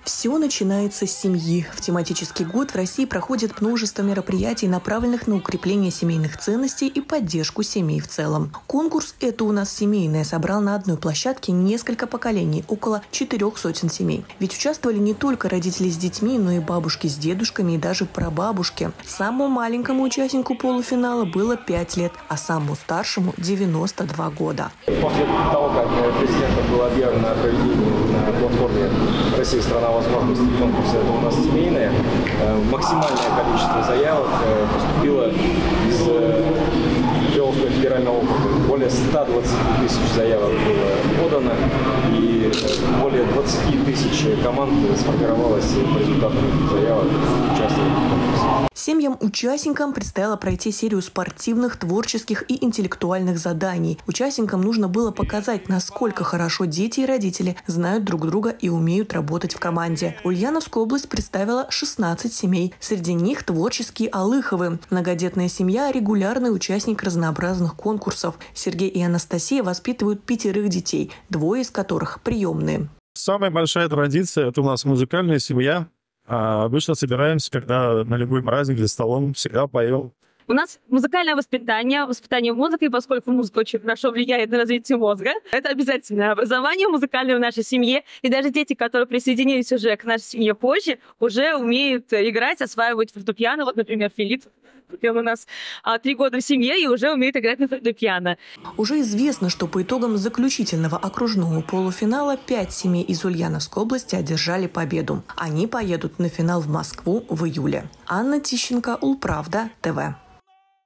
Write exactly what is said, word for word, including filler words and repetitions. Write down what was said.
Все начинается с семьи. В тематический год в России проходит множество мероприятий, направленных на укрепление семейных ценностей и поддержку семей в целом. Конкурс «Это у нас семейное» собрал на одной площадке несколько поколений, около четырех сотен семей. Ведь участвовали не только родители с детьми, но и бабушки с дедушками и даже прабабушки. Самому маленькому участнику полуфинала было пять лет, а самому старшему – девяносто два года. После того, как президентом было объявлено о проведении на платформе «Россия – страна возможностей» конкурса «Это у нас семейное», максимальное количество заявок поступило из Приволжского федерального округа. Более ста двадцати тысяч заявок было подано, и более двадцати тысяч команд сформировалось по результатам этих заявок, участвовали в конкурсе. Семьям-участникам предстояло пройти серию спортивных, творческих и интеллектуальных заданий. Участникам нужно было показать, насколько хорошо дети и родители знают друг друга и умеют работать в команде. Ульяновскую область представила шестнадцать семей. Среди них творческие Алыховы. Многодетная семья – регулярный участник разнообразных конкурсов. Сергей и Анастасия воспитывают пятерых детей, двое из которых приемные. Самая большая традиция – это у нас музыкальная семья. А обычно собираемся, когда на любой праздник за столом, всегда поем. У нас музыкальное воспитание, воспитание музыкой, поскольку музыка очень хорошо влияет на развитие мозга. Это обязательное образование музыкальное в нашей семье. И даже дети, которые присоединились уже к нашей семье позже, уже умеют играть, осваивать фортепиано. Вот, например, Филипп. Он у нас а, три года в семье и уже умеет играть на фортепиано. Уже известно, что по итогам заключительного окружного полуфинала пять семей из Ульяновской области одержали победу. Они поедут на финал в Москву в июле. Анна Тищенко, Улправда, ТВ.